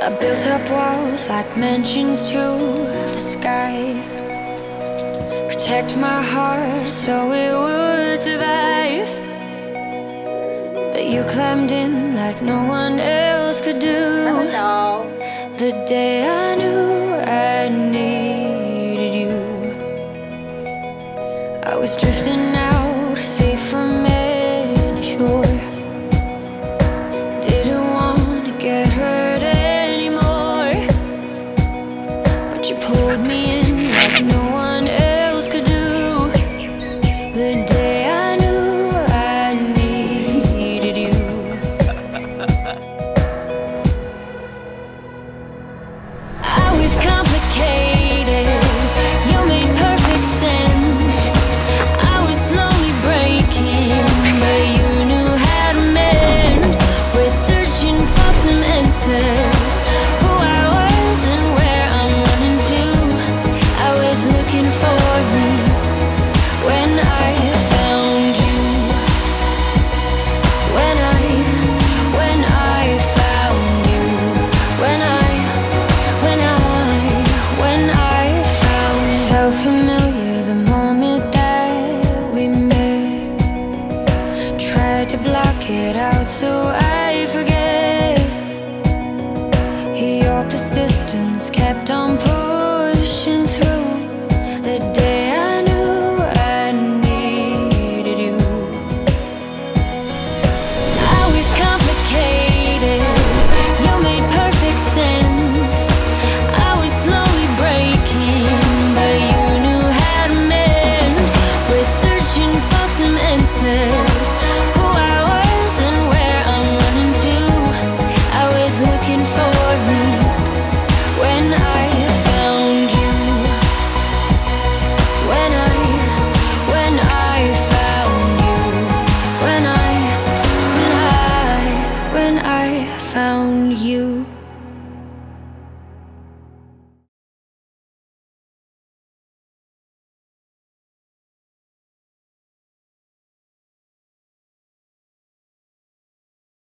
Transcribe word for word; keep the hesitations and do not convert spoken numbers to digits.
I built up walls like mansions to the sky, protect my heart so it would survive. But you climbed in like no one else could do. Hello. The day I knew I needed you, I was drifting out, safe from any shore. Didn't want to get hurt anymore, but you pulled me in like no one else could do. The day I knew I needed you. I was complicated, you made perfect sense. I was slowly breaking, but you knew how to mend. We're searching for some answers, who I was and where I'm running to. I was looking for me when I found you. When I, when I found you. When I, when I, when I found you. Felt familiar the moment that we met. Tried to block it out so I forget. Your persistence kept on pushing through. The day I knew I needed you. I was complicated, you made perfect sense. I was slowly breaking, but you knew how to mend. We're searching for some answers, who I was and where I'm running to. I was looking for me when I found you. When I, when I found you. When I, when I, when I found you.